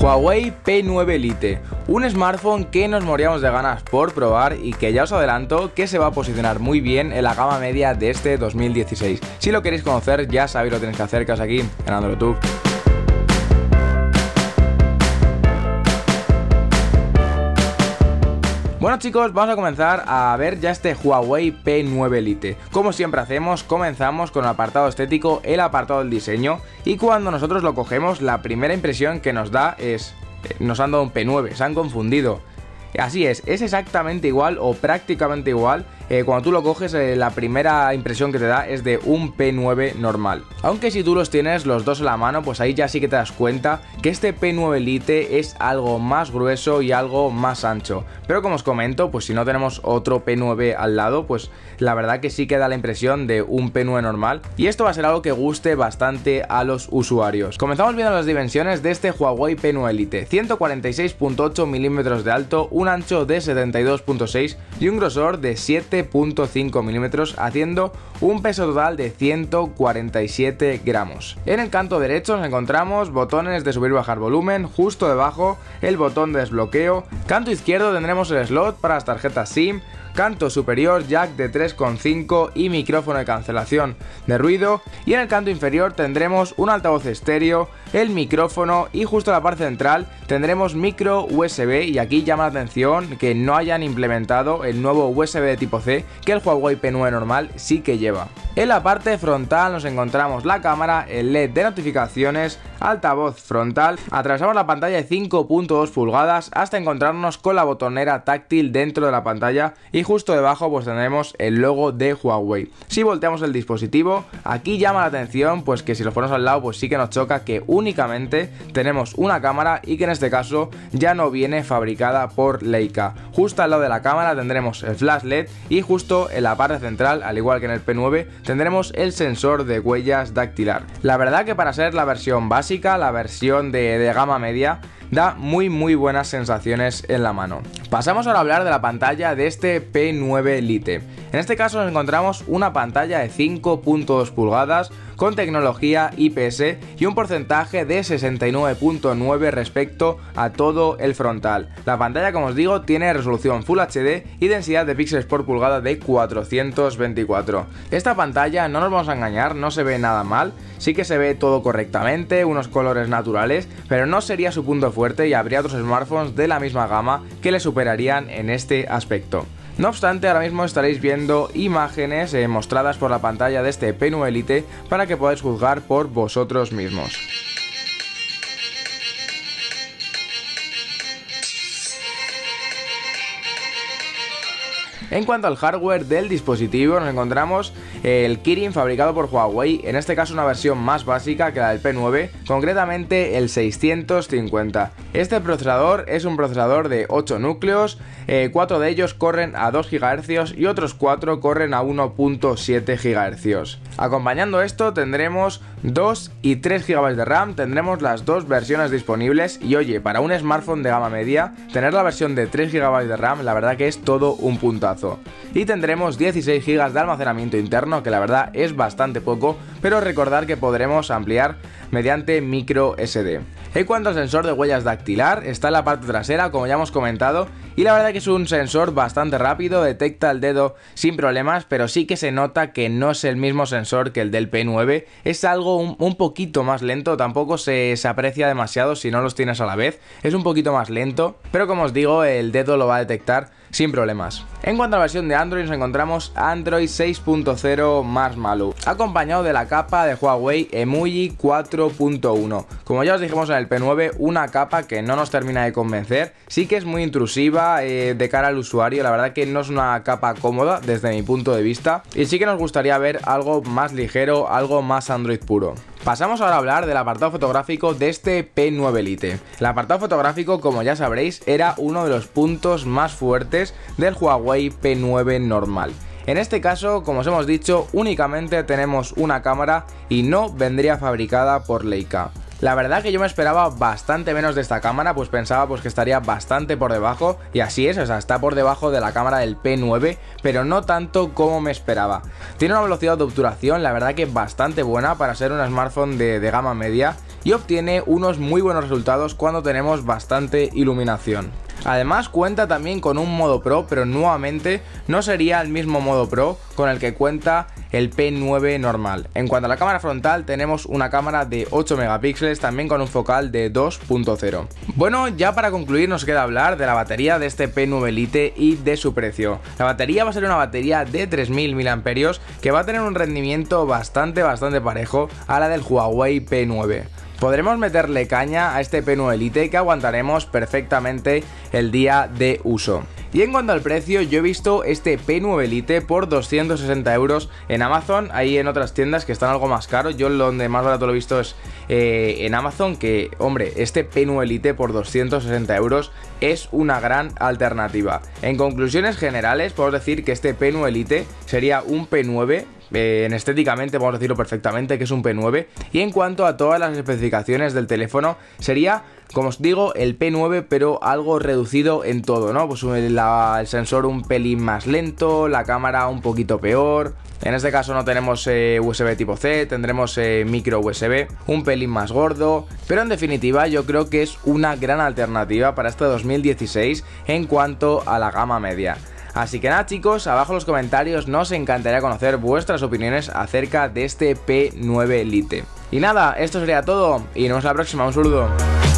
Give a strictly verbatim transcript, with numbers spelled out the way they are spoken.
Huawei P nueve Lite, un smartphone que nos moríamos de ganas por probar y que ya os adelanto que se va a posicionar muy bien en la gama media de este dos mil dieciséis. Si lo queréis conocer ya sabéis lo que tenéis que hacer, que es aquí en AndroTube. Bueno chicos, vamos a comenzar a ver ya este Huawei P nueve Lite. Como siempre hacemos, comenzamos con el apartado estético, el apartado del diseño, y cuando nosotros lo cogemos, la primera impresión que nos da es, eh, nos han dado un P nueve, se han confundido. Así es, es exactamente igual o prácticamente igual. Eh, cuando tú lo coges, eh, la primera impresión que te da es de un P nueve normal. Aunque si tú los tienes los dos en la mano, pues ahí ya sí que te das cuenta que este P nueve Lite es algo más grueso y algo más ancho. Pero como os comento, pues si no tenemos otro P nueve al lado, pues la verdad que sí que da la impresión de un P nueve normal. Y esto va a ser algo que guste bastante a los usuarios. Comenzamos viendo las dimensiones de este Huawei P nueve Lite. ciento cuarenta y seis punto ocho milímetros de alto, un ancho de setenta y dos punto seis y un grosor de siete punto cinco milímetros, haciendo un peso total de ciento cuarenta y siete gramos. En el canto derecho nos encontramos botones de subir y bajar volumen, justo debajo el botón de desbloqueo. Canto izquierdo tendremos el slot para las tarjetas SIM. Canto superior jack de tres coma cinco y micrófono de cancelación de ruido, y en el canto inferior tendremos un altavoz estéreo, el micrófono, y justo en la parte central tendremos micro U S B. Y aquí llama la atención que no hayan implementado el nuevo U S B de tipo C que el Huawei P nueve normal sí que lleva. En la parte frontal nos encontramos la cámara, el L E D de notificaciones, altavoz frontal. Atravesamos la pantalla de cinco punto dos pulgadas hasta encontrarnos con la botonera táctil dentro de la pantalla, y justo debajo pues tendremos el logo de Huawei. Si volteamos el dispositivo, aquí llama la atención pues que si lo ponemos al lado pues sí que nos choca que únicamente tenemos una cámara y que en este caso ya no viene fabricada por Leica. Justo al lado de la cámara tendremos el flash L E D, y justo en la parte central, al igual que en el P nueve, tendremos el sensor de huellas dactilar. La verdad que para ser la versión básica, la versión de, de gama media, da muy muy buenas sensaciones en la mano. Pasamos ahora a hablar de la pantalla de este P nueve Lite. En este caso nos encontramos una pantalla de cinco punto dos pulgadas con tecnología I P S y un porcentaje de sesenta y nueve punto nueve respecto a todo el frontal. La pantalla, como os digo, tiene resolución Full H D y densidad de píxeles por pulgada de cuatrocientos veinticuatro. Esta pantalla, no nos vamos a engañar, no se ve nada mal, sí que se ve todo correctamente, unos colores naturales, pero no sería su punto fuerte y habría otros smartphones de la misma gama que le superarían en este aspecto. No obstante, ahora mismo estaréis viendo imágenes eh, mostradas por la pantalla de este P nueve Lite para que podáis juzgar por vosotros mismos. En cuanto al hardware del dispositivo, nos encontramos el Kirin fabricado por Huawei, en este caso una versión más básica que la del P nueve, concretamente el seiscientos cincuenta. Este procesador es un procesador de ocho núcleos, eh, cuatro de ellos corren a dos gigahercios y otros cuatro corren a uno punto siete gigahercios. Acompañando esto tendremos dos y tres gigabytes de RAM, tendremos las dos versiones disponibles, y oye, para un smartphone de gama media, tener la versión de tres gigabytes de RAM la verdad que es todo un puntazo. Y tendremos dieciséis gigabytes de almacenamiento interno, que la verdad es bastante poco, pero recordar que podremos ampliar mediante micro S D. En cuanto al sensor de huellas dactilar, está en la parte trasera, como ya hemos comentado, y la verdad que es un sensor bastante rápido, detecta el dedo sin problemas, pero sí que se nota que no es el mismo sensor que el del P nueve, es algo un, un poquito más lento, tampoco se, se aprecia demasiado si no los tienes a la vez, es un poquito más lento, pero como os digo, el dedo lo va a detectar sin problemas. En cuanto a la versión de Android, nos encontramos Android seis punto cero Marshmallow, acompañado de la capa de Huawei EMUI cuatro punto uno. Como ya os dijimos en el P nueve, una capa que no nos termina de convencer, sí que es muy intrusiva eh, de cara al usuario, la verdad que no es una capa cómoda desde mi punto de vista, y sí que nos gustaría ver algo más ligero, algo más Android puro. Pasamos ahora a hablar del apartado fotográfico de este P nueve Lite. El apartado fotográfico, como ya sabréis, era uno de los puntos más fuertes del Huawei P nueve normal. En este caso, como os hemos dicho, únicamente tenemos una cámara y no vendría fabricada por Leica. La verdad que yo me esperaba bastante menos de esta cámara, pues pensaba pues que estaría bastante por debajo, y así es, o sea, está por debajo de la cámara del P nueve, pero no tanto como me esperaba. Tiene una velocidad de obturación, la verdad que bastante buena para ser un smartphone de, de gama media, y obtiene unos muy buenos resultados cuando tenemos bastante iluminación. Además cuenta también con un modo Pro, pero nuevamente no sería el mismo modo Pro con el que cuenta el P nueve normal. En cuanto a la cámara frontal, tenemos una cámara de ocho megapíxeles, también con un focal de dos punto cero. Bueno, ya para concluir nos queda hablar de la batería de este P nueve Lite y de su precio. La batería va a ser una batería de tres mil miliamperios hora que va a tener un rendimiento bastante bastante parejo a la del Huawei P nueve. Podremos meterle caña a este P nueve Lite que aguantaremos perfectamente el día de uso. Y en cuanto al precio, yo he visto este P nueve Lite por doscientos sesenta euros en Amazon. Hay en otras tiendas que están algo más caros. Yo donde más barato lo he visto es eh, en Amazon, que hombre, este P nueve Lite por doscientos sesenta euros es una gran alternativa. En conclusiones generales, podemos decir que este P nueve Lite sería un P nueve. Eh, en estéticamente podemos decirlo perfectamente que es un P nueve, y en cuanto a todas las especificaciones del teléfono sería, como os digo, el P nueve pero algo reducido en todo, ¿no? Pues la, el sensor un pelín más lento, la cámara un poquito peor. En este caso no tenemos eh, U S B tipo C, tendremos eh, micro U S B, un pelín más gordo, pero en definitiva yo creo que es una gran alternativa para este dos mil dieciséis en cuanto a la gama media. Así que nada chicos, abajo en los comentarios nos encantaría conocer vuestras opiniones acerca de este P nueve Lite. Y nada, esto sería todo y nos vemos la próxima, un saludo.